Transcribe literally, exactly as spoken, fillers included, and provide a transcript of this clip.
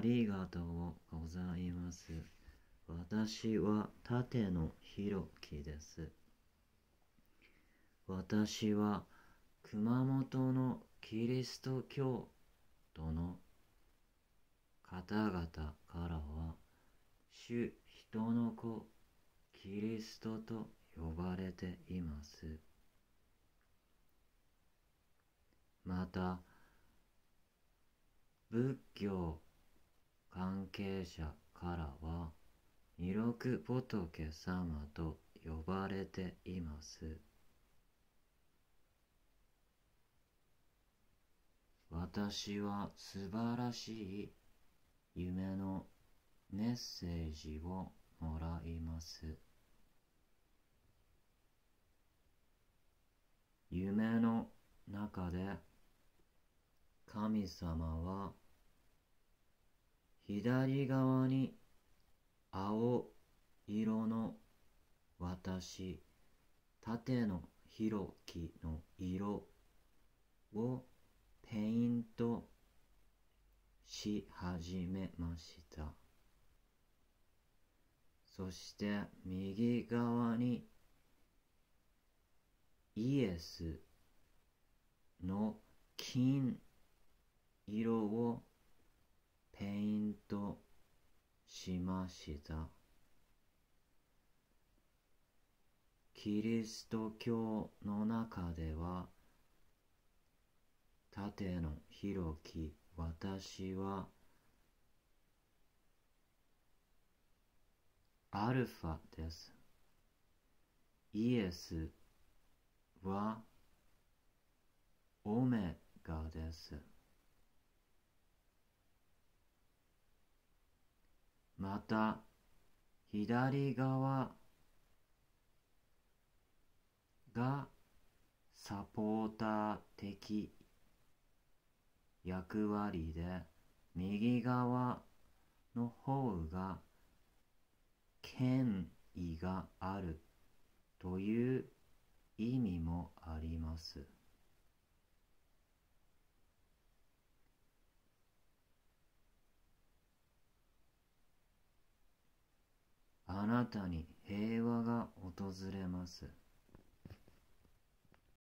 りがとうございます。私は舘野弘樹です。私は熊本のキリスト教徒の方々からは、主人の子キリストと呼ばれています。また、仏教関係者からは、弥勒仏様と呼ばれています。私は素晴らしい夢のメッセージをもらいます。夢の中で神様は左側に青色の私、舘野弘樹の色をペイントし始めました。そして右側にイエスの金色をペイントしました。キリスト教の中では、舘野弘樹、私はアルファです。イエスはオメガです。また、左側がサポーター的役割で、右側の方が権威があるという意味もあります。あなたに平和が訪れます。